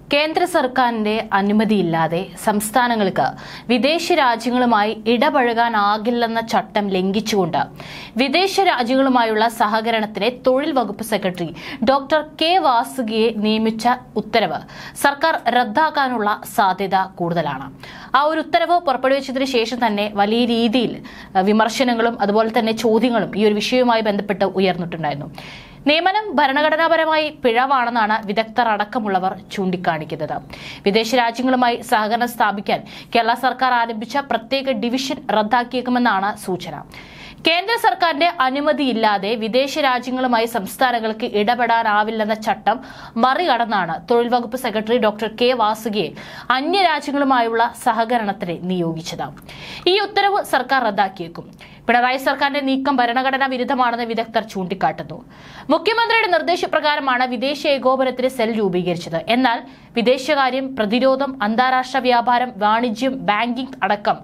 കേന്ദ്ര സർക്കാരിന്റെ അനുമതിയില്ലാതെ സംസ്ഥാനങ്ങൾക്ക് വിദേശ രാജ്യങ്ങളുമായി ഇടപഴകാനാകില്ലെന്ന ചട്ടം ലംഘിച്ചുകൊണ്ട് വിദേശ രാജ്യങ്ങളുമായുള്ള സഹകരണത്തിന് തൊഴിൽ വകുപ്പ് സെക്രട്ടറി ഡോക്ടർ കെ വാസുകിയെ നിയമിച്ച ഉത്തരവ് സർക്കാർ റദ്ദാക്കാനുള്ള സാധ്യത കൂടുതലാണ്. ആ ഒരു ഉത്തരവ് പുറപ്പെടുവിച്ചതിന് ശേഷം തന്നെ വലിയ രീതിയിൽ വിമർശനങ്ങളും അതുപോലെ തന്നെ ചോദ്യങ്ങളും ഈ ഒരു വിഷയവുമായി ബന്ധപ്പെട്ട് ഉയർന്നിട്ടുണ്ടായിരുന്നു. നിയമനം ഭരണഘടനാപരമായി പിഴവാണെന്നാണ് വിദഗ്ധർ അടക്കമുള്ളവർ ചൂണ്ടിക്കാണിക്കുന്നത്. വിദേശ രാജ്യങ്ങളുമായി സഹകരണം സ്ഥാപിക്കാൻ കേരള സർക്കാർ ആരംഭിച്ച പ്രത്യേക ഡിവിഷൻ റദ്ദാക്കിയേക്കുമെന്നാണ് സൂചന. കേന്ദ്ര സർക്കാരിന്റെ അനുമതിയില്ലാതെ വിദേശ രാജ്യങ്ങളുമായി സംസ്ഥാനങ്ങൾക്ക് ഇടപെടാനാവില്ലെന്ന ചട്ടം മറികടന്നാണ് തൊഴിൽ വകുപ്പ് സെക്രട്ടറി ഡോക്ടർ കെ വാസുകിയെ അന്യരാജ്യങ്ങളുമായുള്ള സഹകരണത്തിന് നിയോഗിച്ചത്. ഈ ഉത്തരവ് സർക്കാർ റദ്ദാക്കിയേക്കും. പിണറായി സർക്കാരിന്റെ നീക്കം ഭരണഘടനാ വിരുദ്ധമാണെന്ന് വിദഗ്ധർ ചൂണ്ടിക്കാട്ടുന്നു. മുഖ്യമന്ത്രിയുടെ നിർദ്ദേശപ്രകാരമാണ് വിദേശ ഏകോപനത്തിന് സെൽ രൂപീകരിച്ചത്. എന്നാൽ വിദേശകാര്യം, പ്രതിരോധം, അന്താരാഷ്ട്ര വ്യാപാരം, വാണിജ്യം, ബാങ്കിംഗ് അടക്കം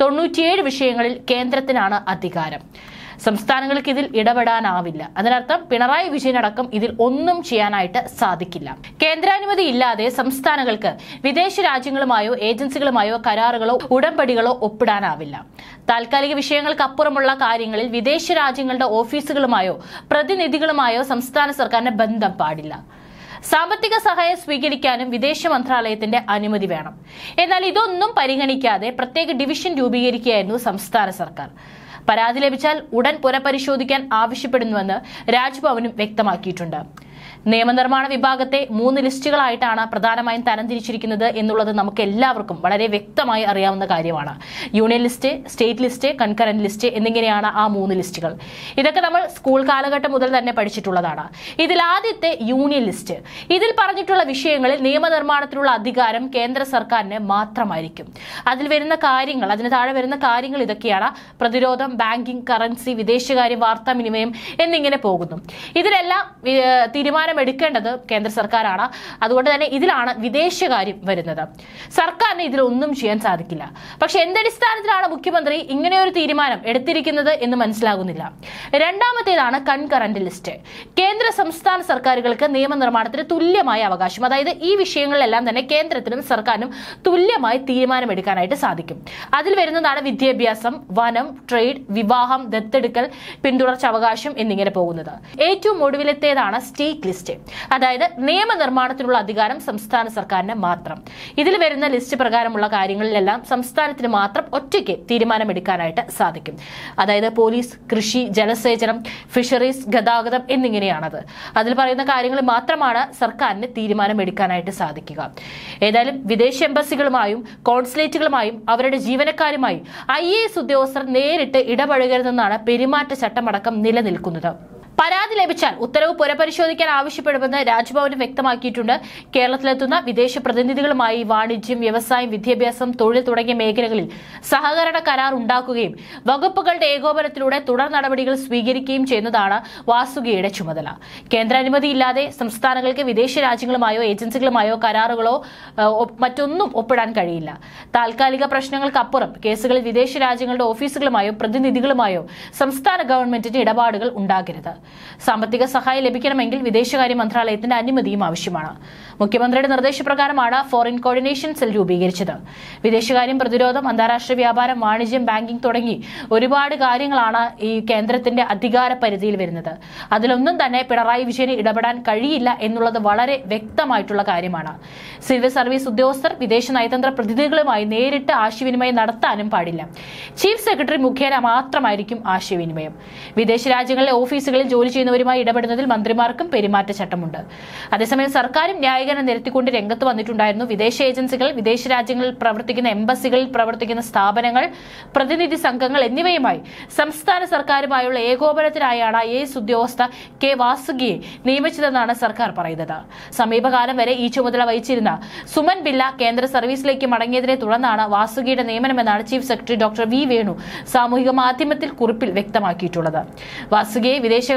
97 വിഷയങ്ങളിൽ കേന്ദ്രത്തിനാണ് അധികാരം. സംസ്ഥാനങ്ങൾക്ക് ഇതിൽ ഇടപെടാനാവില്ല. അതിനർത്ഥം പിണറായി വിജയൻ അടക്കം ഇതിൽ ഒന്നും ചെയ്യാനായിട്ട് സാധിക്കില്ല. കേന്ദ്രാനുമതി ഇല്ലാതെ സംസ്ഥാനങ്ങൾക്ക് വിദേശ രാജ്യങ്ങളുമായോ ഏജൻസികളുമായോ കരാറുകളോ ഉടമ്പടികളോ ഒപ്പിടാനാവില്ല. താൽക്കാലിക വിഷയങ്ങൾക്കപ്പുറമുള്ള കാര്യങ്ങളിൽ വിദേശ രാജ്യങ്ങളുടെ ഓഫീസുകളുമായോ പ്രതിനിധികളുമായോ സംസ്ഥാന സർക്കാരിന് ബന്ധം പാടില്ല. സാമ്പത്തിക സഹായം സ്വീകരിക്കാനും വിദേശ മന്ത്രാലയത്തിന്റെ അനുമതി വേണം. എന്നാൽ ഇതൊന്നും പരിഗണിക്കാതെ പ്രത്യേക ഡിവിഷൻ രൂപീകരിക്കുകയായിരുന്നു സംസ്ഥാന സർക്കാർ. പരാതി ലഭിച്ചാൽ ഉടൻ പുനഃപരിശോധിക്കാൻ ആവശ്യപ്പെടുന്നുവെന്ന് രാജ്ഭവനും വ്യക്തമാക്കിയിട്ടുണ്ട്. നിയമനിർമ്മാണ വിഭാഗത്തെ 3 ലിസ്റ്റുകളായിട്ടാണ് പ്രധാനമായും തരംതിരിച്ചിരിക്കുന്നത് എന്നുള്ളത് നമുക്ക് എല്ലാവർക്കും വളരെ വ്യക്തമായി അറിയാവുന്ന കാര്യമാണ്. Union list, state list, concurrent list എന്നിങ്ങനെയാണ് ആ 3 ലിസ്റ്റുകൾ. ഇതൊക്കെ നമ്മൾ സ്കൂൾ കാലഘട്ടം മുതൽ തന്നെ പഠിച്ചിട്ടുള്ളതാണ്. ഇതിൽ ആദ്യത്തെ യൂണിയൻ ലിസ്റ്റ്, ഇതിൽ പറഞ്ഞിട്ടുള്ള വിഷയങ്ങളിൽ നിയമനിർമ്മാണത്തിനുള്ള അധികാരം കേന്ദ്ര സർക്കാരിന് മാത്രമായിരിക്കും. അതിൽ വരുന്ന കാര്യങ്ങൾ, അതിന് താഴെ വരുന്ന കാര്യങ്ങൾ ഇതൊക്കെയാണ്: പ്രതിരോധം, ബാങ്കിംഗ്, കറൻസി, വിദേശകാര്യം, വാർത്താവിനിമയം എന്നിങ്ങനെ പോകുന്നു. ഇതിലെല്ലാം തീരുമാനമെടുക്കേണ്ടത് കേന്ദ്ര സർക്കാരാണ്. അതുകൊണ്ട് തന്നെ ഇതിലാണ് വിദേശകാര്യം വരുന്നത്. സർക്കാരിന് ഇതിലൊന്നും ചെയ്യാൻ സാധിക്കില്ല. പക്ഷെ എന്തടിസ്ഥാനത്തിലാണ് മുഖ്യമന്ത്രി ഇങ്ങനെ ഒരു തീരുമാനം എടുത്തിരിക്കുന്നത് എന്ന് മനസ്സിലാകുന്നില്ല. രണ്ടാമത്തേതാണ് കൺകറന്റ് ലിസ്റ്റ്. കേന്ദ്ര സംസ്ഥാന സർക്കാരുകൾക്ക് നിയമനിർമ്മാണത്തിന് തുല്യമായ അവകാശം, അതായത് ഈ വിഷയങ്ങളിലെല്ലാം തന്നെ കേന്ദ്രത്തിനും സർക്കാരിനും തുല്യമായി തീരുമാനമെടുക്കാനായിട്ട് സാധിക്കും. അതിൽ വരുന്നതാണ് വിദ്യാഭ്യാസം, വനം, ട്രേഡ്, വിവാഹം, ദത്തെടുക്കൽ, പിന്തുടർച്ച അവകാശം എന്നിങ്ങനെ പോകുന്നത്. ഏറ്റവും ഒടുവിലത്തേതാണ് സ്റ്റേറ്റ് ലിസ്റ്റ്. അതായത് നിയമനിർമ്മാണത്തിനുള്ള അധികാരം സംസ്ഥാന സർക്കാരിന് മാത്രം. ഇതിൽ വരുന്ന ലിസ്റ്റ് പ്രകാരമുള്ള കാര്യങ്ങളിലെല്ലാം സംസ്ഥാനത്തിന് മാത്രം ഒറ്റയ്ക്ക് തീരുമാനമെടുക്കാനായിട്ട് സാധിക്കും. അതായത് പോലീസ്, കൃഷി, ജലസേചനം, ഫിഷറീസ്, ഗതാഗതം എന്നിങ്ങനെയാണത്. അതിൽ പറയുന്ന കാര്യങ്ങൾ മാത്രമാണ് സർക്കാരിന് തീരുമാനമെടുക്കാനായിട്ട് സാധിക്കുക. ഏതായാലും വിദേശ എംബസികളുമായും കോൺസുലേറ്റുകളുമായും അവരുടെ ജീവനക്കാരുമായും IAS ഉദ്യോഗസ്ഥർ നേരിട്ട് ഇടപഴകരുതെന്നാണ് പെരുമാറ്റച്ചട്ടമടക്കം നിലനിൽക്കുന്നത്. പരാതി ലഭിച്ചാൽ ഉത്തരവ് പുനഃപരിശോധിക്കാൻ ആവശ്യപ്പെടുമെന്ന് രാജ്ഭവൻ വ്യക്തമാക്കിയിട്ടുണ്ട്. കേരളത്തിലെത്തുന്ന വിദേശ പ്രതിനിധികളുമായി വാണിജ്യം, വ്യവസായം, വിദ്യാഭ്യാസം, തൊഴിൽ തുടങ്ങിയ മേഖലകളിൽ സഹകരണ കരാർ ഉണ്ടാക്കുകയും വകുപ്പുകളുടെ ഏകോപനത്തിലൂടെ തുടർ നടപടികൾ സ്വീകരിക്കുകയും ചെയ്യുന്നതാണ് വാസുകിയുടെ ചുമതല. കേന്ദ്രാനുമതിയില്ലാതെ സംസ്ഥാനങ്ങൾക്ക് വിദേശ രാജ്യങ്ങളുമായോ ഏജൻസികളുമായോ കരാറുകളോ മറ്റൊന്നും ഒപ്പിടാൻ കഴിയില്ല. താൽക്കാലിക പ്രശ്നങ്ങൾക്കപ്പുറം കേസുകളിൽ വിദേശ രാജ്യങ്ങളുടെ ഓഫീസുകളുമായോ പ്രതിനിധികളുമായോ സംസ്ഥാന ഗവൺമെന്റിന്റെ ഇടപാടുകൾ ഉണ്ടാകരുത്. സാമ്പത്തിക സഹായം ലഭിക്കണമെങ്കിൽ വിദേശകാര്യ മന്ത്രാലയത്തിന്റെ അനുമതിയും ആവശ്യമാണ്. മുഖ്യമന്ത്രിയുടെ നിർദ്ദേശപ്രകാരമാണ് ഫോറിൻ കോർഡിനേഷൻ സെൽ രൂപീകരിച്ചത്. വിദേശകാര്യം, പ്രതിരോധം, അന്താരാഷ്ട്ര വ്യാപാരം, വാണിജ്യം, ബാങ്കിംഗ് തുടങ്ങി ഒരുപാട് കാര്യങ്ങളാണ് ഈ കേന്ദ്രത്തിന്റെ അധികാര പരിധിയിൽ വരുന്നത്. അതിലൊന്നും തന്നെ പിണറായി വിജയന് ഇടപെടാൻ കഴിയില്ല എന്നുള്ളത് വളരെ വ്യക്തമായിട്ടുള്ള കാര്യമാണ്. സിവിൽ സർവീസ് ഉദ്യോഗസ്ഥർ വിദേശ നയതന്ത്ര പ്രതിനിധികളുമായി നേരിട്ട് ആശയവിനിമയം നടത്താനും പാടില്ല. ചീഫ് സെക്രട്ടറി മുഖേന മാത്രമായിരിക്കും ആശയവിനിമയം. വിദേശ രാജ്യങ്ങളിലെ ഓഫീസുകളിൽ ജോലി ചെയ്യുന്നവരുമായി ഇടപെടുന്നതിൽ മന്ത്രിമാർക്കും പെരുമാറ്റച്ചട്ടമുണ്ട്. അതേസമയം സർക്കാരും ന്യായീകരണം നിരത്തിക്കൊണ്ട് രംഗത്ത് വന്നിട്ടുണ്ടായിരുന്നു. വിദേശ ഏജൻസികൾ, വിദേശ രാജ്യങ്ങളിൽ പ്രവർത്തിക്കുന്ന എംബസികളിൽ പ്രവർത്തിക്കുന്ന സ്ഥാപനങ്ങൾ, പ്രതിനിധി സംഘങ്ങൾ എന്നിവയുമായി സംസ്ഥാന സർക്കാരുമായുള്ള ഏകോപനത്തിനായാണ് IAS ഉദ്യോഗസ്ഥ കെ വാസുകിയെ നിയമിച്ചതെന്നാണ് സർക്കാർ പറയുന്നത്. സമീപകാലം വരെ ഈ ചുമതല വഹിച്ചിരുന്ന സുമൻ ബില്ല കേന്ദ്ര സർവീസിലേക്ക് മടങ്ങിയതിനെ തുടർന്നാണ് വാസുകിയുടെ നിയമനമെന്നാണ് chief secretary doctor V Venu സാമൂഹിക മാധ്യമത്തിൽ കുറിപ്പിൽ വ്യക്തമാക്കിയിട്ടുള്ളത്. വാസുകിയെ വിദേശകാര്യ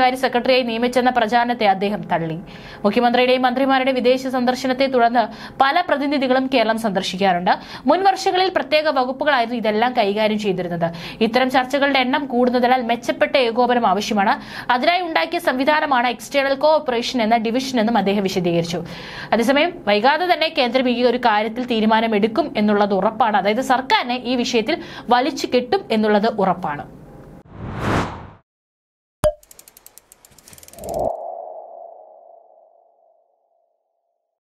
വിദേശകാര്യ സെക്രട്ടറിയായി നിയമിച്ചെന്ന പ്രചാരണത്തെ അദ്ദേഹം തള്ളി. മുഖ്യമന്ത്രിയുടെയും മന്ത്രിമാരുടെയും വിദേശ സന്ദർശനത്തെ തുടർന്ന് പല പ്രതിനിധികളും കേരളം സന്ദർശിക്കാറുണ്ട്. മുൻ വർഷങ്ങളിൽ പ്രത്യേക വകുപ്പുകളായിരുന്നു ഇതെല്ലാം കൈകാര്യം ചെയ്തിരുന്നത്. ഇത്തരം ചർച്ചകളുടെ എണ്ണം കൂടുന്നതിനാൽ മെച്ചപ്പെട്ട ഏകോപനം ആവശ്യമാണ്. അതിനായി ഉണ്ടാക്കിയ സംവിധാനമാണ് എക്സ്റ്റേണൽ കോഓപ്പറേഷൻ എന്ന ഡിവിഷൻ എന്നും അദ്ദേഹം വിശദീകരിച്ചു. അതേസമയം വൈകാതെ തന്നെ കേന്ദ്രം ഈ ഒരു കാര്യത്തിൽ തീരുമാനമെടുക്കും എന്നുള്ളത് ഉറപ്പാണ്. അതായത് സർക്കാരിനെ ഈ വിഷയത്തിൽ വലിച്ചു കെട്ടും എന്നുള്ളത് ഉറപ്പാണ്.